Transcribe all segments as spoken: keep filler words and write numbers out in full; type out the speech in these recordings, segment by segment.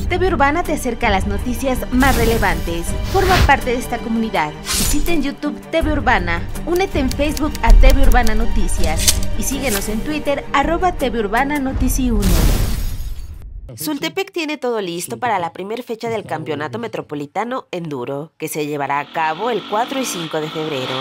T V Urbana te acerca a las noticias más relevantes. Forma parte de esta comunidad. Visita en YouTube T V Urbana, únete en Facebook a T V Urbana Noticias y síguenos en Twitter arroba T V Urbana Notici uno. Sultepec tiene todo listo para la primera fecha del Campeonato Metropolitano Enduro, que se llevará a cabo el cuatro y cinco de febrero.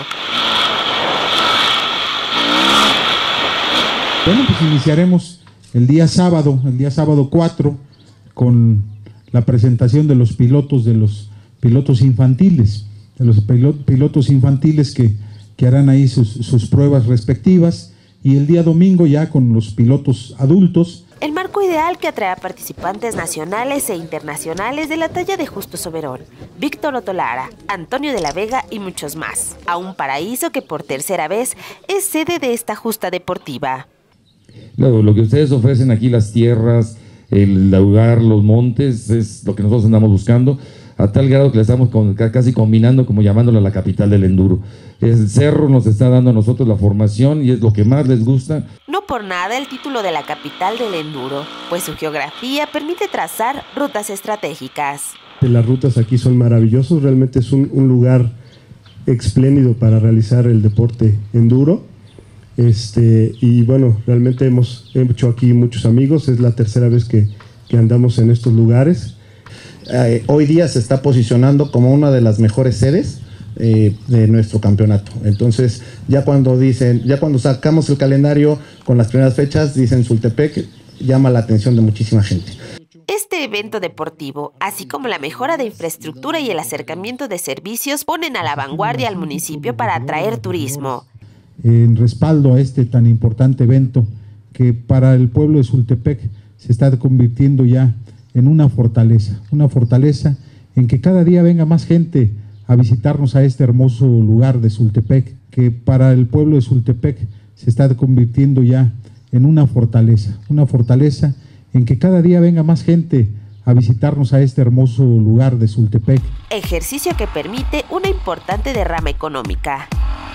Bueno, pues iniciaremos el día sábado, el día sábado cuatro, con la presentación de los pilotos, de los pilotos infantiles, de los pilotos infantiles que, que harán ahí sus, sus pruebas respectivas, y el día domingo ya con los pilotos adultos. El marco ideal que atrae a participantes nacionales e internacionales de la talla de Justo Soberón, Víctor Otolara, Antonio de la Vega y muchos más, a un paraíso que por tercera vez es sede de esta justa deportiva. Lo, lo que ustedes ofrecen aquí, las tierras, el lugar, los montes, es lo que nosotros andamos buscando, a tal grado que la estamos con, casi combinando, como llamándola la capital del enduro. El cerro nos está dando a nosotros la formación y es lo que más les gusta. No por nada el título de la capital del enduro, pues su geografía permite trazar rutas estratégicas. Las rutas aquí son maravillosas, realmente es un, un lugar espléndido para realizar el deporte enduro. Este, y bueno, realmente hemos hecho aquí muchos amigos, es la tercera vez que, que andamos en estos lugares. Eh, hoy día se está posicionando como una de las mejores sedes eh, de nuestro campeonato. Entonces, ya cuando dicen, ya cuando sacamos el calendario con las primeras fechas, dicen Sultepec, llama la atención de muchísima gente. Este evento deportivo, así como la mejora de infraestructura y el acercamiento de servicios, ponen a la vanguardia al municipio para atraer turismo. En respaldo a este tan importante evento que para el pueblo de Sultepec se está convirtiendo ya en una fortaleza, una fortaleza en que cada día venga más gente a visitarnos a este hermoso lugar de Sultepec, que para el pueblo de Sultepec se está convirtiendo ya en una fortaleza, una fortaleza en que cada día venga más gente a visitarnos a este hermoso lugar de Sultepec. Ejercicio que permite una importante derrama económica.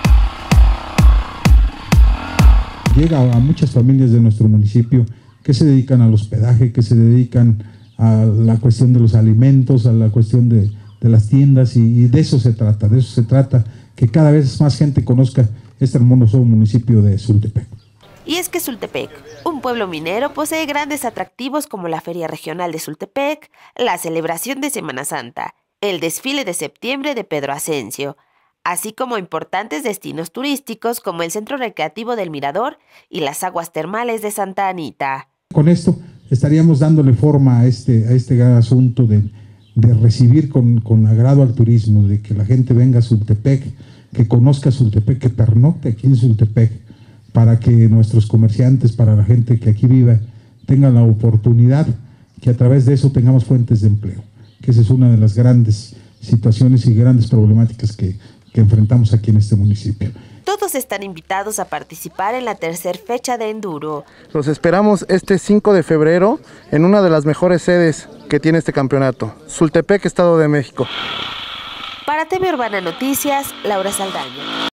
Llega a muchas familias de nuestro municipio que se dedican al hospedaje, que se dedican a la cuestión de los alimentos, a la cuestión de, de las tiendas, y, y de eso se trata, de eso se trata, que cada vez más gente conozca este hermoso municipio de Sultepec. Y es que Sultepec, un pueblo minero, posee grandes atractivos como la Feria Regional de Sultepec, la celebración de Semana Santa, el desfile de septiembre de Pedro Ascencio, así como importantes destinos turísticos como el Centro Recreativo del Mirador y las aguas termales de Santa Anita. Con esto estaríamos dándole forma a este, a este gran asunto de, de recibir con, con agrado al turismo, de que la gente venga a Sultepec, que conozca Sultepec, que pernocte aquí en Sultepec, para que nuestros comerciantes, para la gente que aquí viva, tengan la oportunidad, que a través de eso tengamos fuentes de empleo, que esa es una de las grandes situaciones y grandes problemáticas que, que enfrentamos aquí en este municipio. Todos están invitados a participar en la tercera fecha de Enduro. Los esperamos este cinco de febrero en una de las mejores sedes que tiene este campeonato, Sultepec, Estado de México. Para T V Urbana Noticias, Laura Saldaña.